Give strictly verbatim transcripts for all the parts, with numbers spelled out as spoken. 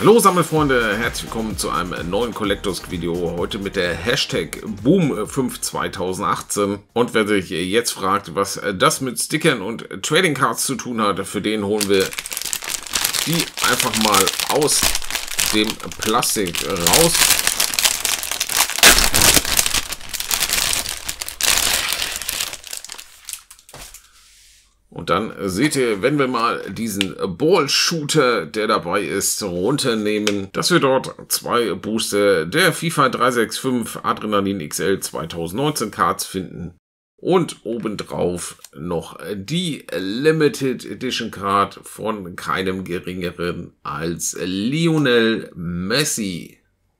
Hallo Sammelfreunde, herzlich willkommen zu einem neuen Collectors Video. Heute mit der Hashtag Boom fünf zweitausendachtzehn. Und wer sich jetzt fragt, was das mit Stickern und Trading Cards zu tun hat, für den holen wir die einfach mal aus dem Plastik raus. Und dann seht ihr, wenn wir mal diesen Ball-Shooter, der dabei ist, runternehmen, dass wir dort zwei Booster der FIFA drei sechs fünf Adrenalin X L zweitausendneunzehn Cards finden. Und obendrauf noch die Limited Edition Card von keinem geringeren als Lionel Messi.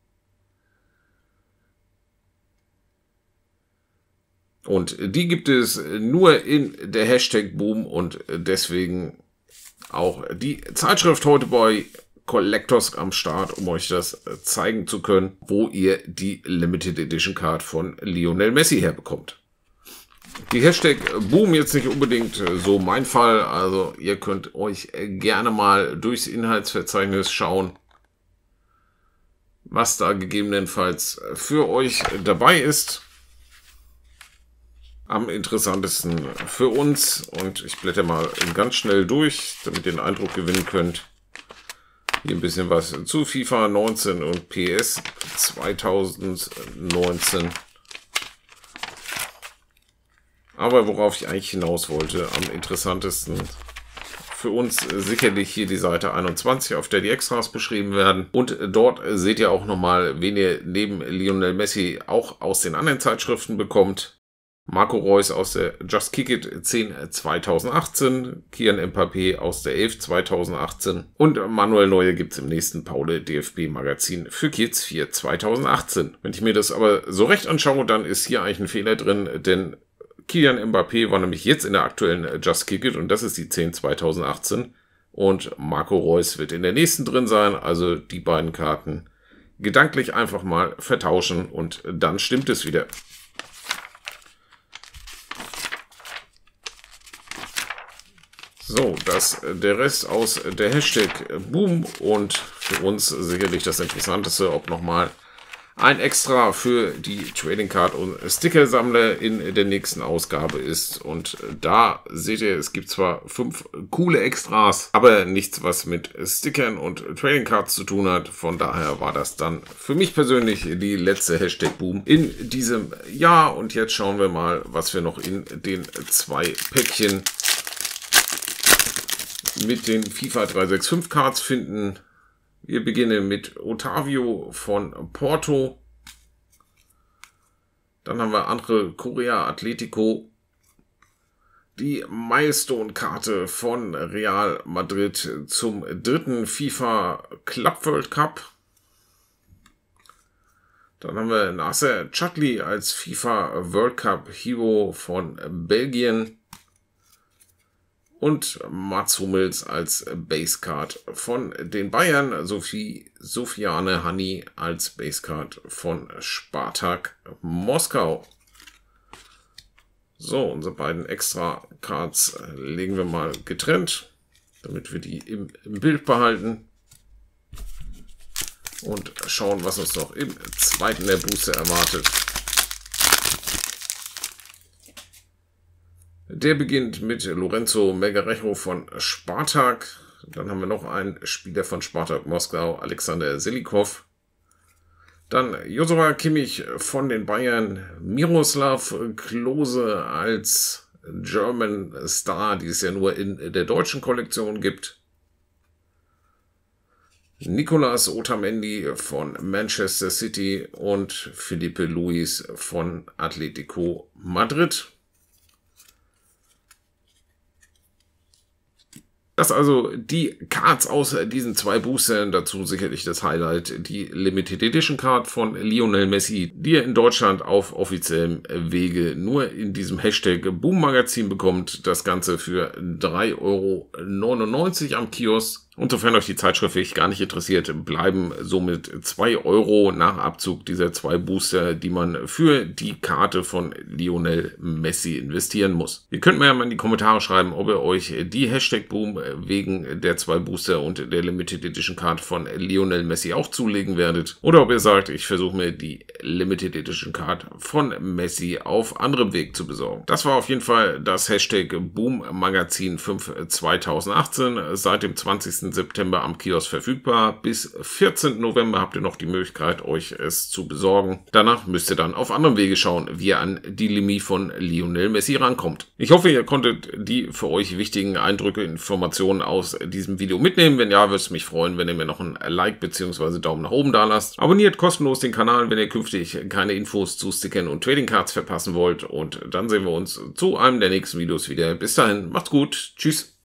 Und die gibt es nur in der Hashtag Boom und deswegen auch die Zeitschrift heute bei Collectors am Start, um euch das zeigen zu können, wo ihr die Limited Edition Card von Lionel Messi herbekommt. Die Hashtag Boom jetzt nicht unbedingt so mein Fall, also ihr könnt euch gerne mal durchs Inhaltsverzeichnis schauen, was da gegebenenfalls für euch dabei ist. Am interessantesten für uns, und ich blätter mal ganz schnell durch, damit ihr den Eindruck gewinnen könnt. Hier ein bisschen was zu FIFA neunzehn und P S zweitausendneunzehn. Aber worauf ich eigentlich hinaus wollte, am interessantesten für uns sicherlich hier die Seite einundzwanzig, auf der die Extras beschrieben werden. Und dort seht ihr auch nochmal, wen ihr neben Lionel Messi auch aus den anderen Zeitschriften bekommt. Marco Reus aus der Just Kick It zehn zweitausendachtzehn, Kylian Mbappé aus der elf zweitausendachtzehn und Manuel Neuer gibt es im nächsten Paule D F B Magazin für Kids vier zweitausendachtzehn. Wenn ich mir das aber so recht anschaue, dann ist hier eigentlich ein Fehler drin, denn Kylian Mbappé war nämlich jetzt in der aktuellen Just Kick It und das ist die zehn zweitausendachtzehn und Marco Reus wird in der nächsten drin sein, also die beiden Karten gedanklich einfach mal vertauschen und dann stimmt es wieder. So, das der Rest aus der Hashtag Boom und für uns sicherlich das Interessanteste, ob nochmal ein Extra für die Trading Card und Sticker Sammler in der nächsten Ausgabe ist. Und da seht ihr, es gibt zwar fünf coole Extras, aber nichts, was mit Stickern und Trading Cards zu tun hat. Von daher war das dann für mich persönlich die letzte Hashtag Boom in diesem Jahr. Und jetzt schauen wir mal, was wir noch in den zwei Päckchen mit den FIFA drei sechs fünf Cards finden. Wir beginnen mit Otavio von Porto. Dann haben wir andere Korea Atletico. Die Milestone-Karte von Real Madrid zum dritten FIFA Club World Cup. Dann haben wir Nasser Chadli als FIFA World Cup Hero von Belgien. Und Mats Hummels als Basecard von den Bayern, sowie Sofiane Hanni als Basecard von Spartak Moskau. So, unsere beiden Extra-Cards legen wir mal getrennt, damit wir die im, im Bild behalten. Und schauen, was uns noch im zweiten der Booster erwartet. Der beginnt mit Lorenzo Melgarejo von Spartak. Dann haben wir noch einen Spieler von Spartak Moskau, Alexander Selikov. Dann Joshua Kimmich von den Bayern, Miroslav Klose als German Star, die es ja nur in der deutschen Kollektion gibt. Nicolas Otamendi von Manchester City und Felipe Luis von Atletico Madrid. Das also die Cards aus diesen zwei Boostern, dazu sicherlich das Highlight, die Limited Edition Card von Lionel Messi, die ihr in Deutschland auf offiziellem Wege nur in diesem Hashtag Boom Magazin bekommt. Das Ganze für drei Euro neunundneunzig am Kiosk. Und sofern euch die Zeitschrift wirklich gar nicht interessiert, bleiben somit zwei Euro nach Abzug dieser zwei Booster, die man für die Karte von Lionel Messi investieren muss. Ihr könnt mir ja mal in die Kommentare schreiben, ob ihr euch die Hashtag Boom wegen der zwei Booster und der Limited Edition Card von Lionel Messi auch zulegen werdet. Oder ob ihr sagt, ich versuche mir die Limited Edition Card von Messi auf anderem Weg zu besorgen. Das war auf jeden Fall das Hashtag Boom Magazin fünf zweitausendachtzehn. Seit dem zwanzigsten September am Kiosk verfügbar. Bis vierzehnten November habt ihr noch die Möglichkeit, euch es zu besorgen. Danach müsst ihr dann auf anderem Wege schauen, wie ihr an die Limi von Lionel Messi rankommt. Ich hoffe, ihr konntet die für euch wichtigen Eindrücke, Informationen aus diesem Video mitnehmen. Wenn ja, würde es mich freuen, wenn ihr mir noch ein Like bzw. Daumen nach oben da lasst. Abonniert kostenlos den Kanal, wenn ihr künftig keine Infos zu Stickern und Trading Cards verpassen wollt. Und dann sehen wir uns zu einem der nächsten Videos wieder. Bis dahin, macht's gut. Tschüss.